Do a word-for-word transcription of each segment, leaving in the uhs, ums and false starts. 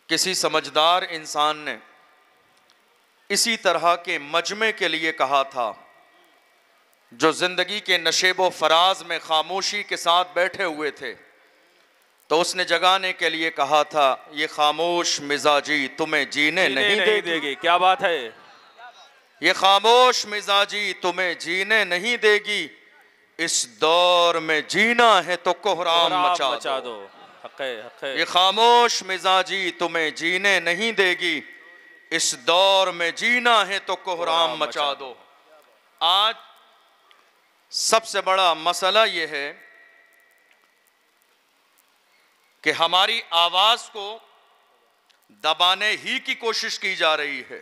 किसी समझदार इंसान ने इसी तरह के मजमे के लिए कहा था, जो जिंदगी के नशेबो फराज में खामोशी के साथ बैठे हुए थे, तो उसने जगाने के लिए कहा था, ये खामोश मिजाजी तुम्हें जीने, जीने नहीं, नहीं देगी।, देगी क्या बात है। ये खामोश मिजाजी तुम्हें जीने नहीं देगी, इस दौर में जीना है तो कोहराम मचा, मचा दो, दो। हक़ है, हक़ है। ये खामोश मिजाजी तुम्हें जीने नहीं देगी, इस दौर में जीना है तो कोहराम मचा दो। आज सबसे बड़ा मसला यह है कि हमारी आवाज को दबाने ही की कोशिश की जा रही है,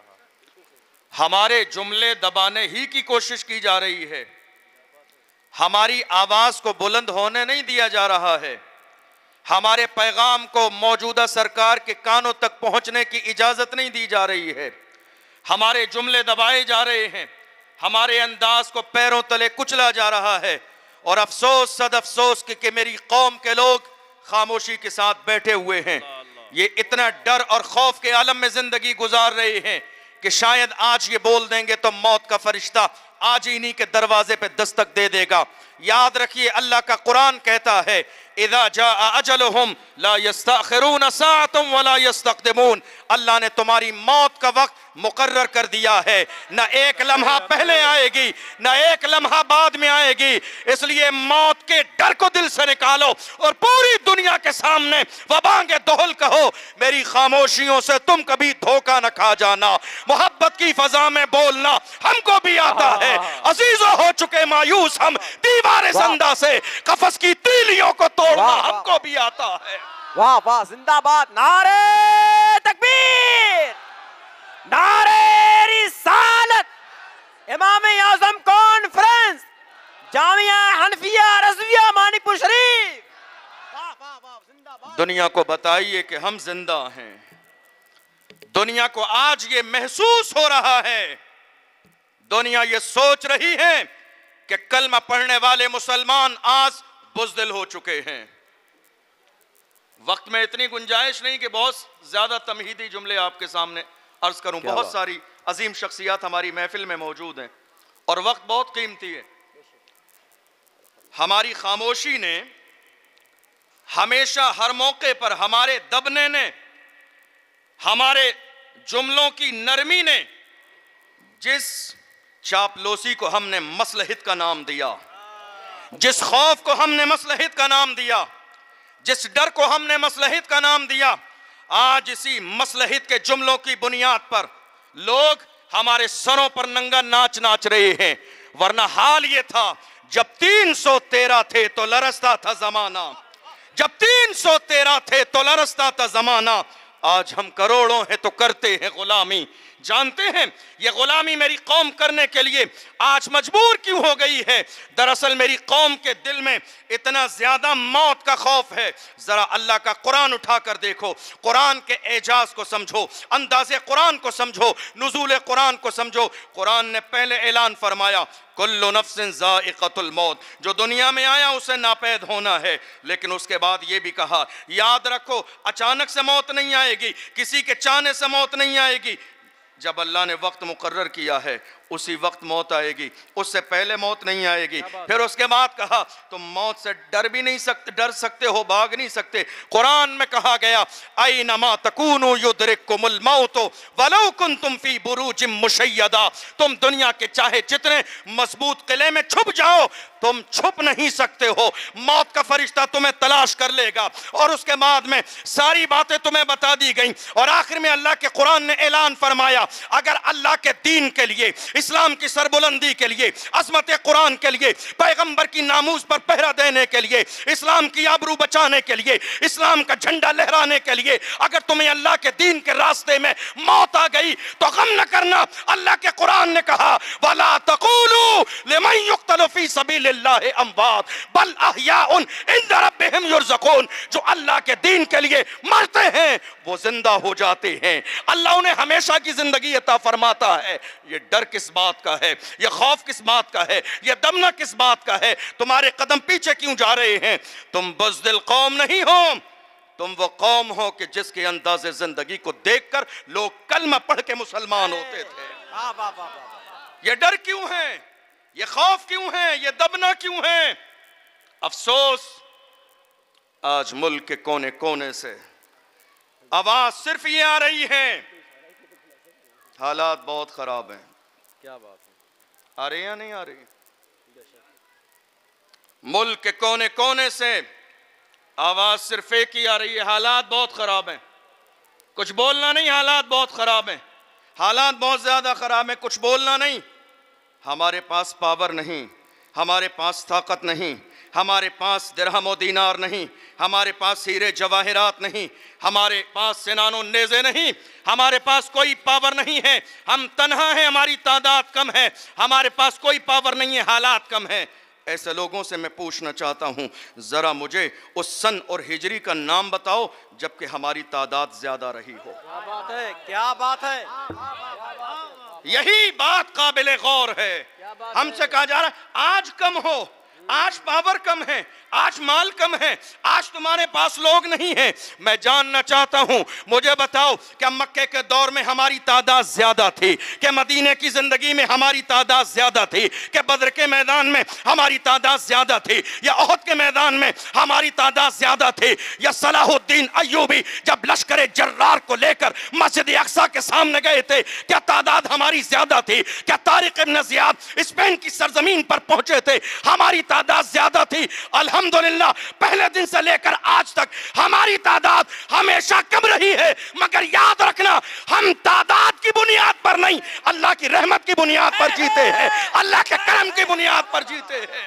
हमारे जुमले दबाने ही की कोशिश की जा रही है, हमारी आवाज को बुलंद होने नहीं दिया जा रहा है, हमारे पैगाम को मौजूदा सरकार के कानों तक पहुंचने की इजाजत नहीं दी जा रही है, हमारे जुमले दबाए जा रहे हैं, हमारे अंदाज को पैरों तले कुचला जा रहा है। और अफसोस सद अफसोस कि, कि मेरी कौम के लोग खामोशी के साथ बैठे हुए हैं, ये इतना डर और खौफ के आलम में जिंदगी गुजार रहे हैं कि शायद आज ये बोल देंगे तो मौत का फरिश्ता आज इन्हीं के दरवाजे पे दस्तक दे देगा। याद रखिए, अल्लाह का कुरान कहता है, इज़ा जाअ अजलुहुम ला यस्तअखिरून साअतन वला यस्तक़दिमून। अल्लाह ने तुम्हारी मौत का वक्त मुकर्रर कर दिया है, न एक लम्हा पहले आएगी न एक लम्हा बाद में आएगी। इसलिए मौत के डर को दिल से निकालो और पूरी दुनिया के सामने वबांगे दोहल कहो, मेरी खामोशियों से तुम कभी धोखा न खा जाना। मोहब्बत की फजा में बोलना हमको भी आता है, अजीजों हो चुके मायूस हम, दीवारे ज़िंदा से कफस की तीलियों को तोड़ना हमको भी आता है। वाह वाह, जिंदाबाद, नारे तकबीर, नारे रिसालत, इमाम आज़म कॉन्फ्रेंस, जामिया हनफिया रज़विया मानिकपुर शरीफ। वाह वाह वाह, जिंदाबाद। दुनिया को बताइए कि हम जिंदा हैं। दुनिया को आज ये महसूस हो रहा है, दुनिया ये सोच रही है कि कलमा पढ़ने वाले मुसलमान आज बुज़दिल हो चुके हैं। वक्त में इतनी गुंजाइश नहीं कि बहुत ज्यादा तमहीदी जुमले आपके सामने अर्ज करूं। बहुत सारी अजीम शख्सियात हमारी महफिल में मौजूद हैं और वक्त बहुत कीमती है। हमारी खामोशी ने हमेशा हर मौके पर, हमारे दबने ने, हमारे जुमलों की नरमी ने, जिस चापलूसी को हमने मसलहित का नाम दिया, जिस खौफ को हमने मसलहित का नाम दिया, जिस डर को हमने मसलहित का नाम दिया, आज इसी मसलहित के जुमलों की बुनियाद पर लोग हमारे सरों पर नंगा नाच नाच रहे हैं। वरना हाल ये था, जब तीन सौ तेरह थे तो लरसता था जमाना, जब तीन सौ तेरह थे तो लरसता था जमाना। आज हम करोड़ों हैं तो करते हैं गुलामी। जानते हैं ये गुलामी मेरी कौम करने के लिए आज मजबूर क्यों हो गई है? दरअसल मेरी कौम के दिल में इतना ज्यादा मौत का खौफ है। जरा अल्लाह का कुरान उठा कर देखो, कुरान के एजाज को समझो, अंदाज़े कुरान को समझो, नुज़ूल कुरान को समझो। कुरान ने पहले ऐलान फरमाया, कुल्लु नफ्सिन ज़ाइक़तुल मौत, जो दुनिया में आया उसे नापैद होना है। लेकिन उसके बाद ये भी कहा, याद रखो अचानक से मौत नहीं आएगी, किसी के चाहने से मौत नहीं आएगी। जब अल्लाह ने वक्त मुकर्रर किया है उसी वक्त मौत आएगी, उससे पहले मौत नहीं आएगी। फिर उसके बाद कहा तुम मौत से डर भी नहीं सकते, डर सकते हो, भाग नहीं सकते। कुरान में कहा गया, ऐनमा तकूनु युदरिकुमुल मौत वलौ कुंतुम फी बुरूजिम मुशय्यदा, तुम दुनिया के चाहे जितने मजबूत किले में छुप जाओ, तुम छुप नहीं सकते हो, मौत का फरिश्ता तुम्हें तलाश कर लेगा। और उसके बाद में सारी बातें तुम्हें बता दी गई और आखिर में अल्लाह के कुरान ने ऐलान फरमाया, अगर अल्लाह के दीन के लिए, इस्लाम की सरबुलंदी के लिए, अज़मत कुरान के लिए, पैगंबर की नामूस पर पहरा देने के लिए, इस्लाम की आबरू बचाने के लिए, इस्लाम का झंडा लहराने के लिए अगर तुम्हें अल्लाह के दीन के रास्ते में मौत आ गई तो गम न करना। अल्लाह के कुरान ने कहा, वला तक़ूलू लिमन युक़तलु फी सबीलिल्लाहि अमवात बल अहयाउन इंद रब्बिहिम युरज़क़ून, जो अल्लाह के दीन के लिए मरते हैं वो जिंदा हो जाते हैं। अल्लाह उन्हें हमेशा की जिंदगी अता फरमाता है। ये डर किस बात का है? ये खौफ किस बात का है? ये दमना किस बात का है? तुम्हारे कदम पीछे क्यों जा रहे हैं? तुम बुज़दिल कौम नहीं हो, तुम वो कौम हो कि जिसके अंदाज़े जिंदगी को देखकर लोग कलमा पढ़ के मुसलमान होते थे। वाह वाह वाह वाह। ये डर क्यों है, ये खौफ क्यों है, ये दबना क्यों है? अफसोस आज मुल्क के कोने कोने से आवाज सिर्फ ये आ रही है, हालात बहुत खराब हैं। क्या बात है, आ रही या नहीं आ रही? मुल्क के कोने कोने से आवाज सिर्फ एक ही आ रही है, हालात बहुत खराब हैं। कुछ बोलना नहीं, हालात बहुत खराब हैं, हालात बहुत ज्यादा खराब हैं, कुछ बोलना नहीं। हमारे पास पावर नहीं, हमारे पास ताकत नहीं, हमारे पास दिरहम और दीनार नहीं, हमारे पास हीरे जवाहिरात नहीं, हमारे पास सिनानो नेज़े नहीं, हमारे पास कोई पावर नहीं है। हम तन्हा हैं, हमारी तादाद कम है, हमारे पास कोई पावर नहीं है, हालात कम है। ऐसे लोगों से मैं पूछना चाहता हूं, जरा मुझे उस सन और हिजरी का नाम बताओ जबकि हमारी तादाद ज्यादा रही हो। क्या बात है, क्या बात है। यही बात काबिले गौर है। हमसे कहा जा रहा है आज कम हो, आज पावर कम है, आज माल कम है, आज तुम्हारे पास लोग नहीं है। मैं जानना चाहता हूं, मुझे बताओ क्या मक्के के दौर में हमारी तादाद ज्यादा थी, क्या मदीने की जिंदगी में हमारी तादाद ज्यादा थी, क्या बद्र के मैदान में हमारी तादाद ज्यादा थी, या ओहद के मैदान में हमारी तादाद ज्यादा थी, या सलाहुद्दीन अय्यूबी जब लश्कर जर्रार को लेकर मस्जिद अक्सा के सामने गए थे क्या तादाद हमारी ज्यादा थी? क्या तारिक इब्न ज़ियाद स्पेन की सरजमीन पर पहुंचे थे, हमारी तादाद ज्यादा थी? अल्हम्दुलिल्लाह पहले दिन से लेकर आज तक हमारी तादाद हमेशा कम रही है, मगर याद रखना हम तादाद की बुनियाद पर नहीं, अल्लाह की रहमत की बुनियाद पर जीते हैं, अल्लाह के करम की बुनियाद पर जीते हैं।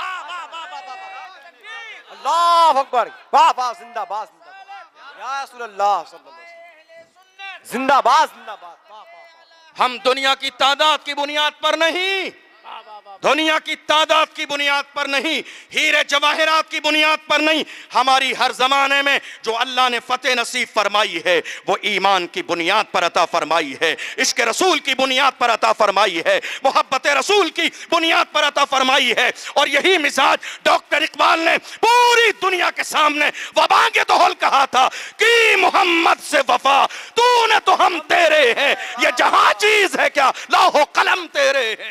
अल्लाह अकबर, वाह वाह, जिंदाबाद जिंदाबाद या रसूल अल्लाह सल्लल्लाहु अलैहि वसल्लम, जिंदाबाद जिंदाबाद। हम दुनिया की तादाद की बुनियाद पर नहीं, दुनिया की तादाद की बुनियाद पर नहीं, हीरे जवाहिरात की बुनियाद पर नहीं, हमारी हर जमाने में जो अल्लाह ने फतेह नसीब फरमाई है वो ईमान की बुनियाद पर अता फरमाई है, इश्क रसूल की बुनियाद पर अता फरमाई है, मोहब्बत रसूल की बुनियाद पर अता फरमाई है। और यही मिजाज डॉक्टर इकबाल ने पूरी दुनिया के सामने वबांगे दोहल कहा था कि मोहम्मद से वफा तूने तो हम तेरे हैं, ये जहां चीज है क्या लाहो कलम तेरे हैं।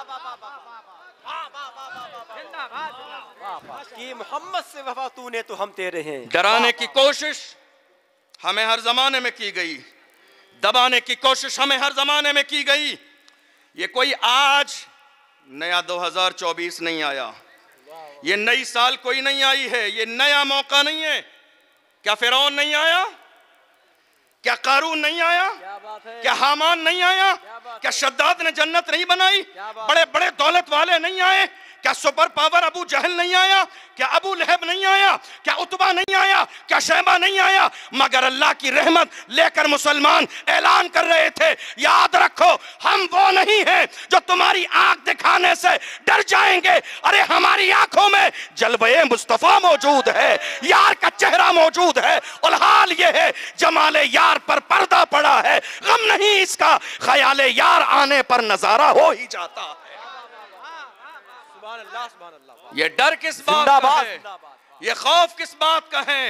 कि मोहम्मद से वफा तूने तो हम तेरे हैं। डराने की कोशिश हमें हर जमाने में की गई, दबाने की कोशिश हमें हर जमाने में की गई। ये कोई आज नया दो हज़ार चौबीस नहीं आया, ये नई साल कोई नहीं आई है, ये नया मौका नहीं है। क्या फिरौन नहीं आया, क्या कारून नहीं आया, क्या बात है, क्या हामान नहीं आया, क्या शद्दाद ने जन्नत नहीं बनाई, बड़े बड़े दौलत वाले नहीं आए, क्या सुपर पावर अबू जहल नहीं आया, क्या अबू लहब नहीं आया, क्या उतबा नहीं आया, क्या शैबा नहीं आया, मगर अल्लाह की रहमत लेकर मुसलमान ऐलान कर रहे थे याद रखो हम वो नहीं हैं जो तुम्हारी आंख दिखाने से डर जाएंगे। अरे हमारी आंखों में जलवे मुस्तफा मौजूद है, यार का चेहरा मौजूद है, और हाल ये है जमाले यार पर पर्दा पड़ा है, गम नहीं इसका ख्याले यार आने पर नजारा हो ही जाता है। अल्लाह सुभान अल्लाह। ये डर किस बात का है, ये खौफ किस बात का है?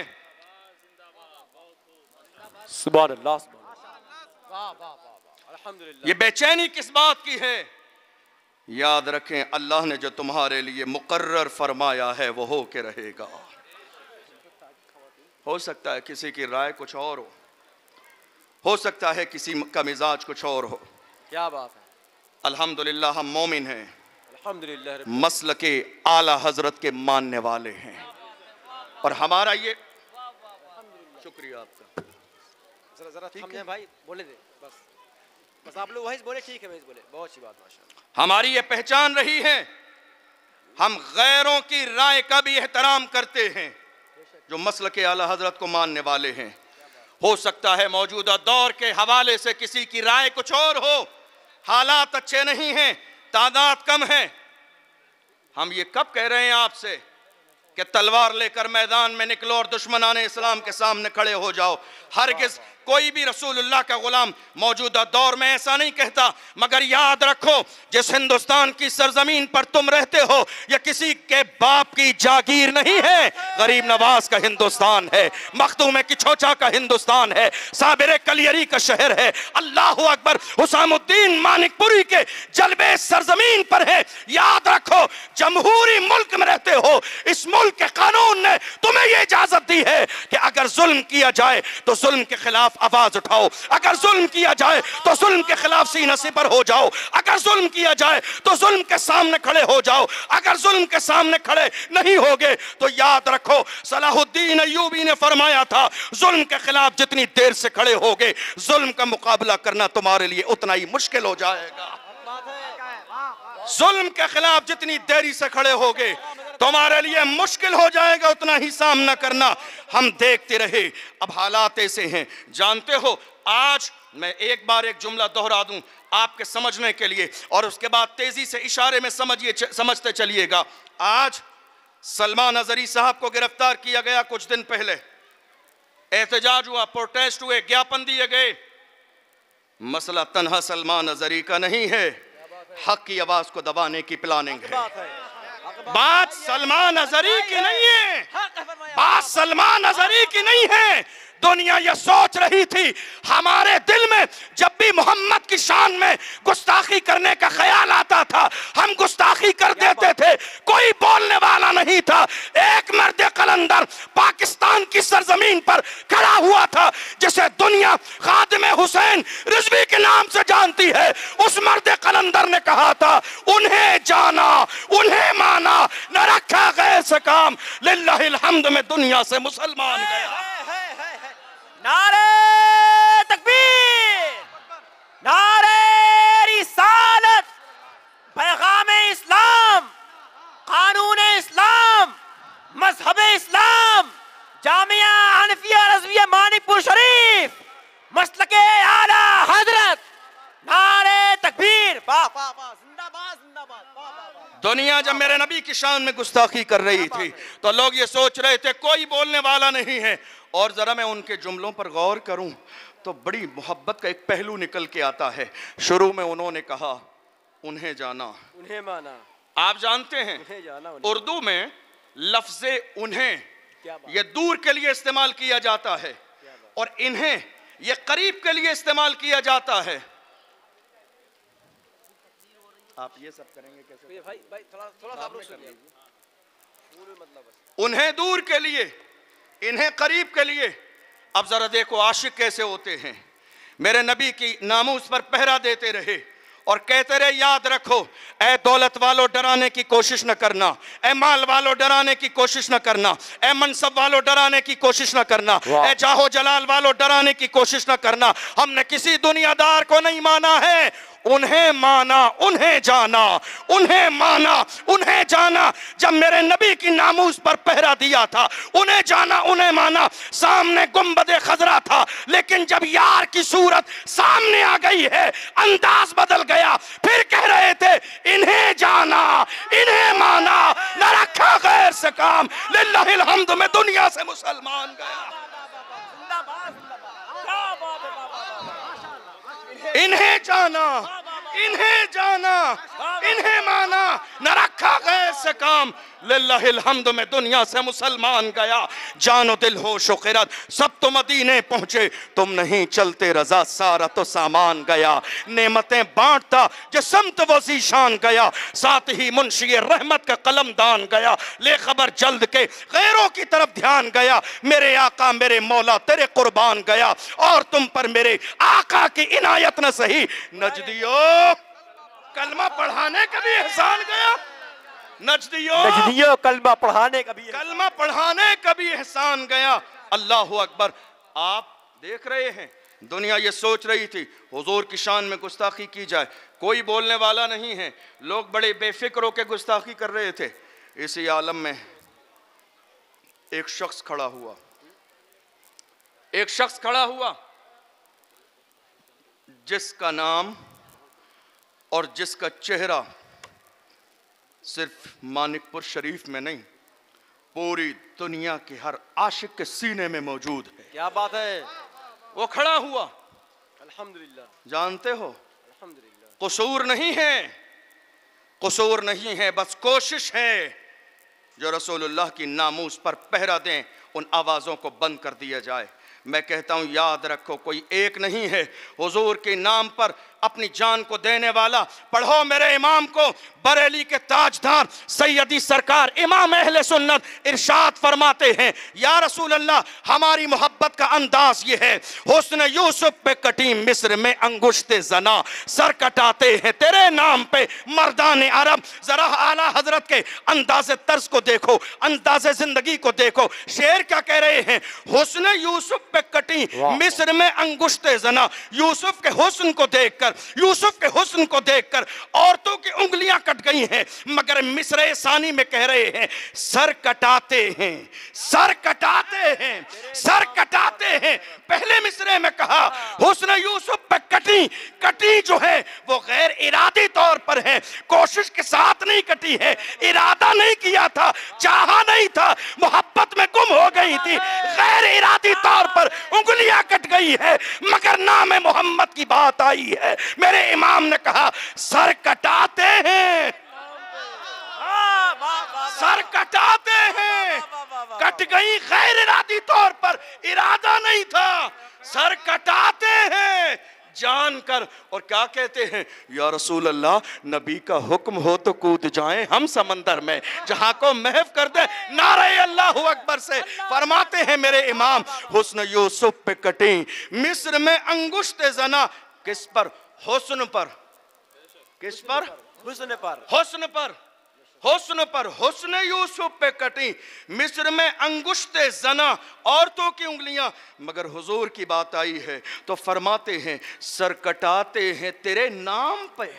सुभान अल्लाह, वाह वाह वाह, अल्हम्दुलिल्लाह। ये बेचैनी किस बात की है? याद रखें अल्लाह ने जो तुम्हारे लिए मुकर्रर फरमाया है वो हो के रहेगा। हो सकता है किसी की राय कुछ और हो, हो सकता है किसी का मिजाज कुछ और हो। क्या बात है, अल्हम्दुलिल्लाह हम मोमिन हैं, अल्हम्दुलिल्लाह, मसल के आला हजरत के मानने वाले हैं, और हमारा ये शुक्रिया आपका। जरा जरा थम जाए भाई, बोले दे बस बस आप लोग वही बोले, ठीक है वही बोले, बहुत अच्छी बात माशाअल्लाह। हमारी ये पहचान रही है, हम गैरों की राय का भी एहतराम करते हैं जो मसल के आला हजरत को मानने वाले हैं। हो सकता है मौजूदा दौर के हवाले से किसी की राय कुछ और हो, हालात अच्छे नहीं हैं, तादाद कम है। हम ये कब कह रहे हैं आपसे कि तलवार लेकर मैदान में निकलो और दुश्मनाने इस्लाम के सामने खड़े हो जाओ। हरगिज़ कोई भी रसूलुल्लाह का गुलाम मौजूदा दौर में ऐसा नहीं कहता। मगर याद रखो, जिस हिंदुस्तान की सरजमीन पर तुम रहते हो, यह किसी के बाप की जागीर नहीं है, गरीब नवाज का हिंदुस्तान है, मखदूम की छोचा का हिंदुस्तान है, साबिर कलियरी का शहर है। अल्लाह अकबर, हुसामुद्दीन मानिकपुरी के जलबे सरजमीन पर है। याद रखो, जमहूरी मुल्क में रहते हो, इस मुल्क के कानून ने तुम्हें यह इजाजत दी है कि अगर जुल्म किया जाए तो जुल्म के खिलाफ आवाज उठाओ, अगर जुल्म किया जाए तो जुल्म के खिलाफ सीना सिपर हो जाओ, अगर जुल्म किया जाए तो जुल्म के सामने खड़े हो जाओ। अगर जुल्म के सामने खड़े नहीं होगे तो याद रखो, सलाहुद्दीन अय्यूबी ने फरमाया था, जुल्म के खिलाफ जितनी देर से खड़े होगे, जुल्म का मुकाबला करना तुम्हारे लिए उतना ही मुश्किल हो जाएगा। जुल्म के खिलाफ जितनी देरी से खड़े होगे, तुम्हारे लिए मुश्किल हो जाएगा उतना ही सामना करना। हम देखते रहे, अब हालात ऐसे हैं। जानते हो, आज मैं एक बार एक जुमला दोहरा दूं आपके समझने के लिए, और उसके बाद तेजी से इशारे में समझिए, समझते चलिएगा। आज सलमान अजहरी साहब को गिरफ्तार किया गया। कुछ दिन पहले एहतजाज हुआ, प्रोटेस्ट हुए, ज्ञापन दिए गए। मसला तन्हा सलमान अजहरी का नहीं है, हक की आवाज को दबाने की प्लानिंग है। बात सलमान अजहरी की नहीं है, बात सलमान अजहरी की नहीं है। दुनिया यह सोच रही थी, हमारे दिल में जब भी मोहम्मद की शान में गुस्ताखी करने का ख्याल आता था, हम गुस्ताखी कर देते थे, कोई बोलने वाला नहीं था। एक मर्द कलंदर पाकिस्तान की सरजमीन पर खड़ा हुआ था, जिसे दुनिया खादिम हुसैन रिजवी के नाम से जानती है। उस मर्द कलंदर ने कहा था, उन्हें जाना, उन्हें माना, न रखा गैर से काम, लिल्लाहिल हम्द में दुनिया से मुसलमान गया। नारे तकबीर, नारे रिसालत, पैगाम इस्लाम, कानून इस्लाम, मजहब इस्लाम, जामिया हनफिया रज़विया मानिकपुर शरीफ, मसलके आला हजरत, नारे तकबीर, वाह वाह वाह, जिंदाबाद जिंदाबाद, वाह वाह। दुनिया जब मेरे नबी की शान में गुस्ताखी कर रही थी तो लोग ये सोच रहे थे कोई बोलने वाला नहीं है। और जरा मैं उनके जुमलों पर गौर करूं तो बड़ी मोहब्बत का एक पहलू निकल के आता है। शुरू में उन्होंने कहा, उन्हें जाना, उन्हें माना। आप जानते हैं उन्हें जाना, उन्हें। उर्दू में लफ्ज़े उन्हें ये दूर के लिए इस्तेमाल किया जाता है और इन्हें ये करीब के लिए इस्तेमाल किया जाता है। आप ये सब करेंगे कैसे भाई? भाई थोड़ा थोड़ा आप लोग सुनिए, मतलब उन्हें दूर के लिए, इन्हें करीब के लिए। अब जरा देखो आशिक कैसे होते हैं। मेरे नबी की नामूस पर पहरा देते रहे और कहते रहे, याद रखो, ए दौलत वालों डराने की कोशिश न करना, ए माल वालों डराने की कोशिश न करना, ए मनसब वालों डराने की कोशिश न करना, ए जाहो जलाल वालों डराने की कोशिश न करना। हमने किसी दुनियादार को नहीं माना है, उन्हें माना, उन्हें जाना, उन्हें माना, उन्हें जाना। जब मेरे नबी की नामूस पर पहरा दिया था, उन्हें जाना, उन्हें माना। सामने गुंबदे खजरा था, लेकिन जब यार की सूरत सामने आ गई है, अंदाज बदल गया। फिर कह रहे थे, इन्हें जाना, इन्हें माना, न रखा गैर से काम, लिल्लाहिल हम्द में दुनिया से मुसलमान गया। इन्हें जाना, इन्हें जाना, इन्हें माना, न रखा गैर से काम, लिल्लाहिल हम्द में दुनिया से मुसलमान गया। जानो दिल हो शुकिरत, सब तो मदीने पहुंचे, तुम नहीं चलते रजा, सारा तो सामान गया। नेमतें बांटता जो समत वो ज़ीशान गया, साथ ही मुंशी रहमत का कलम दान गया। ले खबर जल्द के गैरों की तरफ ध्यान गया, मेरे आका मेरे मौला तेरे कुर्बान गया। और तुम पर मेरे आका की इनायत न सही, नजदियो कलमा पढ़ाने का भी एहसान गया। नजदियो नजदियो कलमा पढ़ाने का भी कलमा पढ़ाने का भी एहसान गया। अल्लाह अकबर। आप देख रहे हैं, दुनिया ये सोच रही थी हुजूर की शान में गुस्ताखी की जाए, कोई बोलने वाला नहीं है, लोग बड़े बेफिक्र होकर गुस्ताखी कर रहे थे। इसी आलम में एक शख्स खड़ा हुआ, एक शख्स खड़ा हुआ जिसका नाम और जिसका चेहरा सिर्फ मानिकपुर शरीफ में नहीं, पूरी दुनिया के हर आशिक के सीने में मौजूद है। क्या बात है। वो खड़ा हुआ, अल्हम्दुलिल्लाह। जानते हो अल्हम्दुलिल्लाह। कसूर नहीं है, कसूर नहीं है, बस कोशिश है जो रसूलुल्लाह की नामूस पर पहरा दें, उन आवाज़ों को बंद कर दिया जाए। मैं कहता हूँ याद रखो, कोई एक नहीं है हुजूर के नाम पर अपनी जान को देने वाला। पढ़ो मेरे इमाम को, बरेली के ताजदार सैयदी सरकार इमाम अहले सुन्नत इरशाद फरमाते हैं, या रसूल अल्लाह हमारी मोहब्बत का अंदाज ये है, हुस्न यूसुफ पे कटी मिस्र में अंगुश्ते जना, सर कटाते हैं तेरे नाम पे मर्दाने अरब। जरा आला हजरत के अंदाजे तर्ज को देखो, अंदाजे जिंदगी को देखो। शेर क्या कह रहे हैं, हुस्न यूसुफ पे कटी मिस्र में अंगुश्ते जना। यूसुफ के हुस्न को देखकर, यूसुफ के हुस्न को देखकर औरतों की उंगलियां कट गई हैं, मगर मिस्र सानी में कह रहे हैं सर कटाते हैं, सर कटाते हैं, सर कटाते हैं। पहले मिस्रे में कहा हुस्न यूसुफ पे कटी, कटी जो है वो गैर इरादी तौर पर है, कोशिश के साथ नहीं कटी है, इरादा नहीं किया था, चाहा नहीं था, मोहब्बत में गुम हो गई थी, गैर इरादी तौर पर उंगलियां कट गई है, मगर नाम मोहम्मद की बात आई है। मेरे इमाम ने कहा सर कटाते हैं, सर कटाते हैं, कट गई गैर इरादी तौर पर, इरादा नहीं था, सर कटाते हैं जानकर। और क्या कहते हैं, या रसूल अल्लाह नबी का हुक्म हो तो कूद जाएं हम समंदर में, जहां को महफ कर दे नारे अल्लाह अकबर से। फरमाते हैं मेरे इमाम, हुस्न यूसुफ पे कटी मिस्र में अंगुश्ते जना। किस पर? हुस्न पर। किस पर? हुस्न पर, हुस्न पर, हुस्न पर। हुस्न यूसुफ पे कटी मिस्र में अंगुश्ते जना, औरतों की उंगलियां। मगर हुजूर की बात आई है तो फरमाते हैं सर कटाते हैं तेरे नाम पे।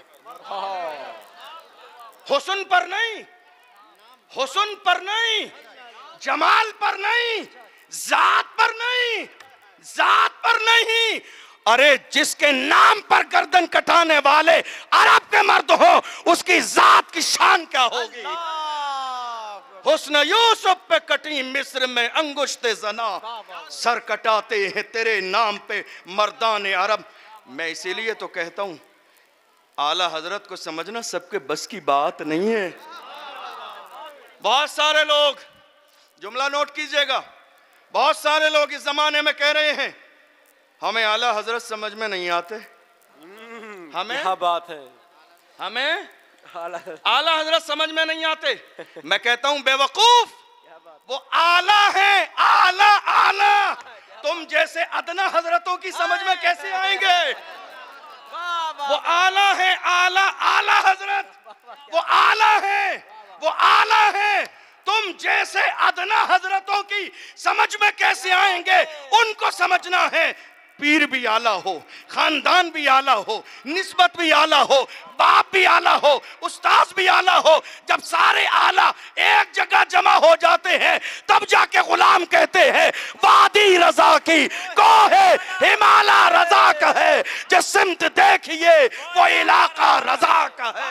हुस्न पर नहीं, हुस्न पर नहीं, जमाल पर नहीं, जात पर नहीं, जात पर नहीं, अरे जिसके नाम पर गर्दन कटाने वाले अरब के मर्द हो, उसकी जात की शान क्या होगी। हुस्न यूसुफ पे कटी मिस्र में अंगुश्ते जना, सर कटाते हैं तेरे नाम पे मर्दाने अरब। मैं इसीलिए तो कहता हूं आला हजरत को समझना सबके बस की बात नहीं है। बहुत सारे लोग, जुमला नोट कीजिएगा, बहुत सारे लोग इस जमाने में कह रहे हैं हमें आला हजरत समझ में नहीं आते। हमें क्या बात है, हमें आला हजरत समझ में नहीं आते। मैं कहता हूं बेवकूफ, वो आला है, आला आला। तुम जैसे अदना हजरतों की समझ में कैसे आएंगे। वो आला है, आला आला हजरत, वो आला है, वो आला है। तुम जैसे अदना हजरतों की समझ में कैसे आएंगे। उनको समझना है पीर भी आला हो, खानदान भी आला हो, निस्बत भी आला हो, बाप भी आला हो, उस्ताद भी आला हो। जब सारे आला एक जगह जमा हो जाते हैं तब जाके गुलाम कहते हैं वादी रजा की कोहे हिमाला रजा का है, जो सिमत देखिए वो इलाका रजा का है।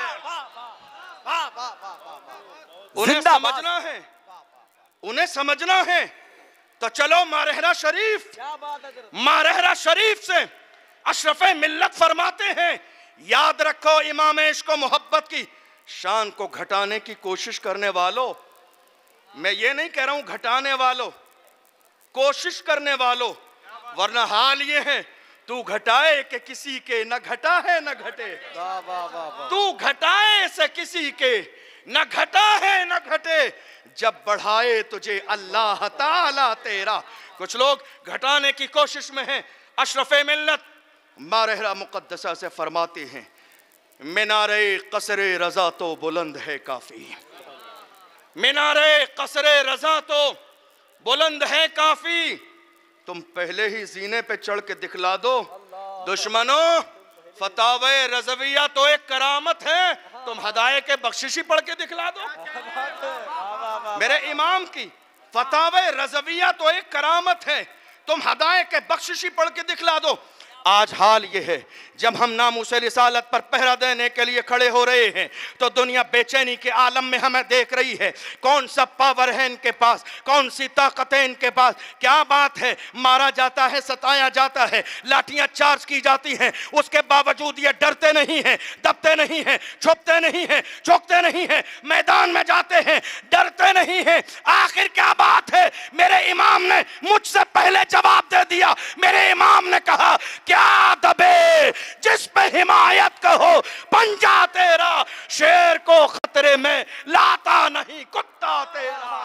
उन्हें समझना है, उन्हें समझना है। तो चलो मारहरा शरीफ, मारहरा शरीफ से अशरफ मिल्लत फरमाते हैं, याद रखो इमाम इश्क मोहब्बत की शान को घटाने की कोशिश करने वालों, मैं ये नहीं कह रहा हूं घटाने वालों, कोशिश करने वालों, वरना हाल ये है तू घटाए कि किसी के न घटा है न घटे, तू घटाए से किसी के न घटा है न घटे, जब बढ़ाए तुझे अल्लाह ताला तेरा। कुछ लोग घटाने की कोशिश में हैं। अशरफ मिल्लत मारहरा मुकद्दसा से फरमाते हैं मीनारे कसरे रजा तो बुलंद है काफी, मीनारे कसरे रजा तो बुलंद है काफी। तुम पहले ही जीने पे चढ़ के दिखला दो दुश्मनों, फतावे रज़विया तो एक करामत है, तुम हदाये के बख्शिशी पढ़ के दिखला दो। मेरे इमाम की फतावे रज़विया तो एक करामत है, तुम हदाये के बख्शिशी पढ़ के दिखला दो। आज हाल ये है, जब हम नामूसे रिसालत पर पहरा देने के लिए खड़े हो रहे हैं तो दुनिया बेचैनी के आलम में हमें देख रही है। कौन सा पावर है इनके पास, कौन सी ताकत है इनके पास, क्या बात है। मारा जाता है, सताया जाता है, लाठियां चार्ज की जाती हैं, उसके बावजूद ये डरते नहीं हैं, दबते नहीं हैं, छुपते नहीं हैं, झुकते नहीं हैं, मैदान में जाते हैं, डरते नहीं हैं। आखिर क्या बात है? मेरे इमाम ने मुझसे पहले जवाब दे दिया। मेरे इमाम ने कहा, क्या दबे जिस पे हिमायत कहो, पंजा तेरा शेर को खतरे में लाता नहीं कुत्ता तेरा।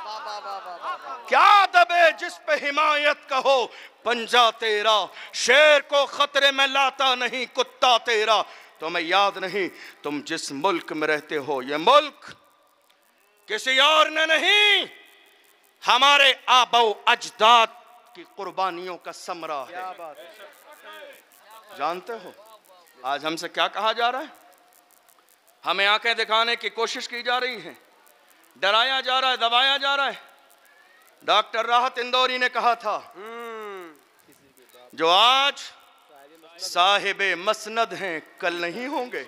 क्या दबे जिस पे हिमायत कहो, पंजा तेरा शेर को खतरे में लाता नहीं कुत्ता तेरा। तुम्हें याद नहीं तुम जिस मुल्क में रहते हो, ये मुल्क किसी और ने नहीं, हमारे आबो अजदाद की कुर्बानियों का समरा है। जानते हो आज हमसे क्या कहा जा रहा है? हमें आंखें दिखाने की कोशिश की जा रही है, डराया जा रहा है, दबाया जा रहा है। डॉक्टर राहत इंदौरी ने कहा था, जो आज साहिबे मसनद हैं कल नहीं होंगे।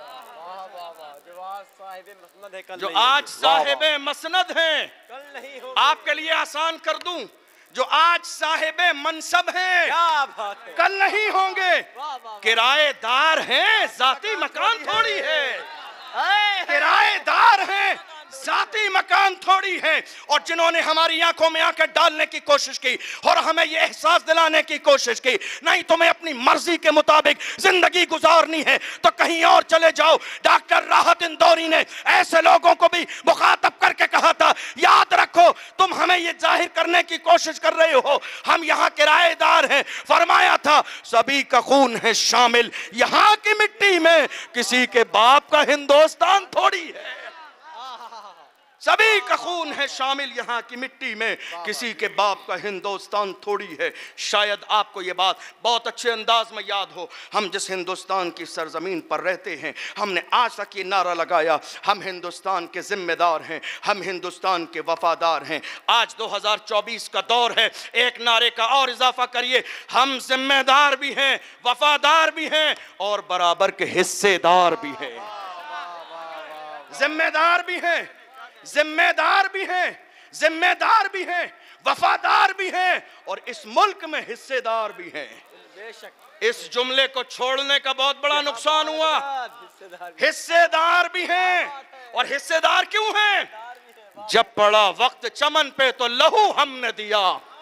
जो आज साहिबे मसनद हैं, कल नहीं होंगे। आपके लिए आसान कर दूं, जो आज साहिबे मनसब हैं, कल नहीं होंगे। किराएदार हैं, जाती मकान थोड़ी है। किराएदार हैं, जाती मकान थोड़ी है। और जिन्होंने हमारी आंखों में आंखें डालने की कोशिश की और हमें यह एहसास दिलाने की कोशिश की, नहीं तुम्हें अपनी मर्जी के मुताबिक जिंदगी गुजारनी है तो कहीं और चले जाओ। डॉक्टर राहत इंदौरी ने ऐसे लोगों को भी मुखातब करके कहा था, याद रखो तुम हमें यह जाहिर करने की कोशिश कर रहे हो हम यहाँ किराएदार हैं। फरमाया था, सभी का खून है शामिल यहाँ की मिट्टी में, किसी के बाप का हिंदुस्तान थोड़ी है। सभी का खून है शामिल यहाँ की मिट्टी में, किसी के बाप का हिंदुस्तान थोड़ी है। शायद आपको ये बात बहुत अच्छे अंदाज में याद हो, हम जिस हिंदुस्तान की सरजमीन पर रहते हैं, हमने आज तक ये नारा लगाया, हम हिंदुस्तान के जिम्मेदार हैं, हम हिंदुस्तान के वफादार हैं। आज दो हज़ार चौबीस का दौर है, एक नारे का और इजाफा करिए, हम जिम्मेदार भी हैं, वफादार भी हैं और बराबर के हिस्सेदार भी हैं। जिम्मेदार भी हैं, जिम्मेदार भी हैं, जिम्मेदार भी हैं, वफादार भी हैं और इस मुल्क में हिस्सेदार भी हैं। इस जुमले को छोड़ने का बहुत बड़ा नुकसान हुआ। हिस्सेदार भी हैं। और हिस्सेदार क्यों हैं? जब पड़ा वक्त चमन पे तो लहू हमने दिया,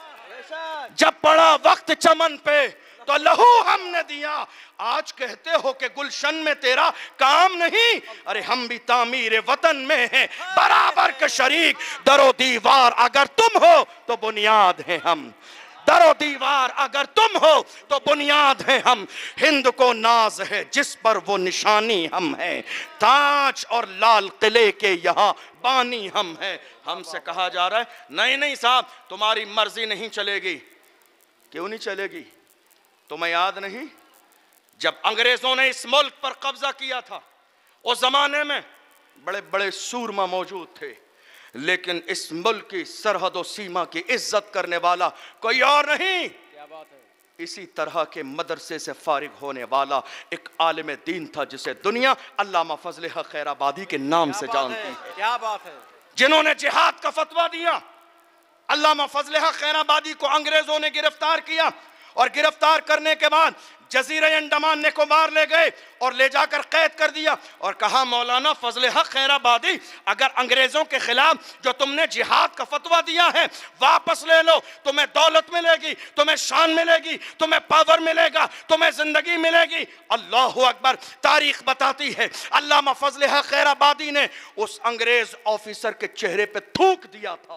जब पड़ा वक्त चमन पे तो लहू हमने दिया। आज कहते हो कि गुलशन में तेरा काम नहीं, अरे हम भी तामीर वतन में हैं, बराबर के शरीक। दरो दीवार अगर तुम हो तो बुनियाद हैं हम, दरो दीवार अगर तुम हो तो बुनियाद हैं हम। हिंद को नाज है जिस पर वो निशानी हम हैं, ताज और लाल किले के यहाँ बानी हम हैं। हमसे कहा जा रहा है, नहीं नहीं साहब तुम्हारी मर्जी नहीं चलेगी। क्यों नहीं चलेगी? तुम्हें याद नहीं जब अंग्रेजों ने इस मुल्क पर कब्जा किया था, उस जमाने में बड़े बड़े सूरमा मौजूद थे, लेकिन इस मुल्क की सरहद और सीमा की इज्जत करने वाला कोई और नहीं। क्या बात है? इसी तरह के मदरसे से फारिग होने वाला एक आलिम दीन था जिसे दुनिया अल्लामा फजल हक खैराबादी के नाम से जानती है। क्या बात है? जिन्होंने जिहाद का फतवा दिया। अल्लामा फजल हक खैराबादी को अंग्रेजों ने गिरफ्तार किया और गिरफ्तार करने के बाद जजीरे अंडमान निकोबार ले गए और ले जाकर कैद कर दिया और कहा, मौलाना फजल हक खैराबादी अगर अंग्रेजों के खिलाफ जो तुमने जिहाद का फतवा दिया है वापस ले लो, तुम्हें दौलत मिलेगी, तुम्हें शान मिलेगी, तुम्हें पावर मिलेगा, तुम्हें जिंदगी मिलेगी। अल्लाहु अकबर। तारीख बताती है अल्लामा फजल हक खैराबादी ने उस अंग्रेज ऑफिसर के चेहरे पे थूक दिया था,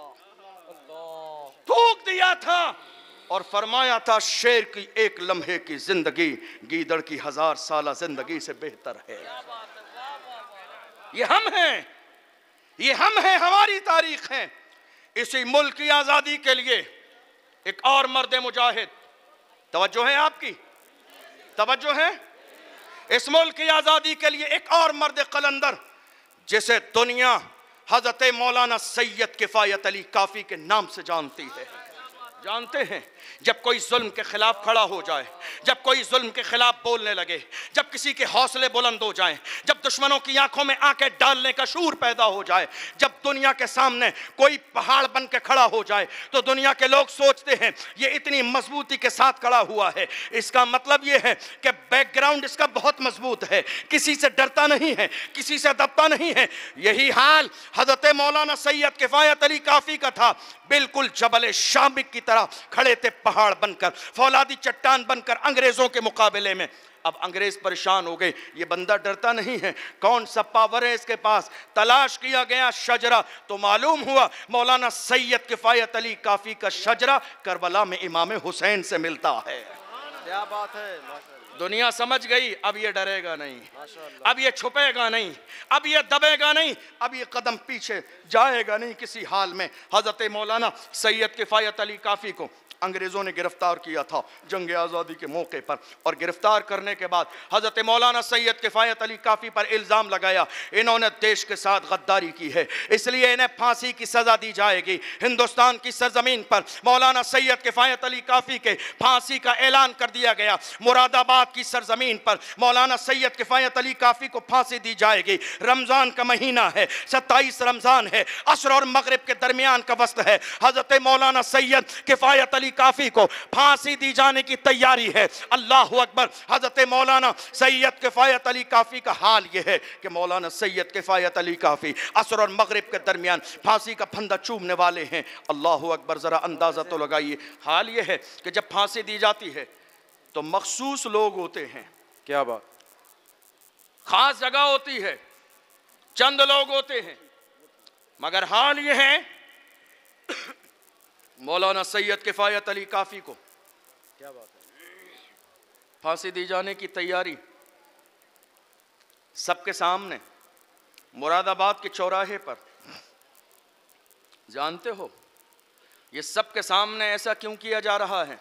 थूक दिया था और फरमाया था, शेर की एक लम्हे की जिंदगी गीदड़ की हजार साल जिंदगी से बेहतर है। ये हम हैं, ये हम हैं, हमारी तारीख है। इसी मुल्क की आजादी के लिए एक और मर्द मुजाहिद, तवज्जो है आपकी, तवज्जो है, इस मुल्क की आजादी के लिए एक और मर्द कलंदर जिसे दुनिया हजरत मौलाना सैयद किफायत अली काफी के नाम से जानती है। जानते हैं जब कोई जुल्म के खिलाफ खड़ा हो जाए, जब कोई जुल्म के खिलाफ बोलने लगे, जब किसी के हौसले बुलंद हो जाएं, जब दुश्मनों की आंखों में आंखें डालने का शूर पैदा हो जाए, जब दुनिया के सामने कोई पहाड़ बन के खड़ा हो जाए, तो दुनिया के लोग सोचते हैं ये इतनी मजबूती के साथ खड़ा हुआ है, इसका मतलब ये है कि बैकग्राउंड इसका बहुत मजबूत है, किसी से डरता नहीं है, किसी से दबता नहीं है। यही हाल हजरत मौलाना सैयद किफायत अली काफी का था। बिल्कुल जबल शामिक की तरह खड़े थे, पहाड़ बनकर, फौलादी चट्टान बनकर अंग्रेजों के मुकाबले में। अब अंग्रेज परेशान हो गए, ये बंदा डरता नहीं है, कौन सा पावर है इसके पास। तलाश किया गया शजरा, तो मालूम हुआ मौलाना सैयद किफायत अली काफी का शजरा करबला में इमाम हुसैन से मिलता है। क्या बात है। दुनिया समझ गई, अब ये डरेगा नहीं, अब ये छुपेगा नहीं, अब ये दबेगा नहीं, अब ये कदम पीछे जाएगा नहीं किसी हाल में। हजरत मौलाना सैयद किफायत अली काफी को अंग्रेज़ों ने गिरफ्तार किया था जंग आज़ादी के मौके पर, और गिरफ्तार करने के बाद हज़रत मौलाना सैयद किफ़ायत अली काफ़ी पर इल्ज़ाम लगाया इन्होंने देश के साथ गद्दारी की है, इसलिए इन्हें फांसी की सज़ा दी जाएगी। हिंदुस्तान की सरजमीन पर मौलाना सैयद किफ़ायत अली काफ़ी के फांसी का ऐलान कर दिया गया। मुरादाबाद की सरजमीन पर मौलाना सैयद किफ़ायत अली काफ़ी को फांसी दी जाएगी। रमज़ान का महीना है, सत्ताईस रमज़ान है, असर और मगरिब के दरमियान का वक्त है। हज़रत मौलाना सैयद किफ़ायत अली काफी को फांसी दी जाने की तैयारी है। अल्लाह अकबर। हजरत मौलाना सैयद किफायत अली काफी का हाल यह है कि मौलाना सैयद किफायत अली काफी असर और मगरिब के दरमियान फांसी का फंदा चूमने वाले हैं। अल्लाह अकबर। जरा अंदाजा तो लगाइए, हाल यह है कि जब फांसी दी जाती है तो मखसूस लोग होते हैं, क्या बात, खास जगह होती है, चंद लोग होते हैं, मगर हाल यह है मौलाना सैयद किफायत अली काफी को क्या बात है, फांसी दी जाने की तैयारी सबके सामने मुरादाबाद के चौराहे पर। जानते हो ये सबके सामने ऐसा क्यों किया जा रहा है?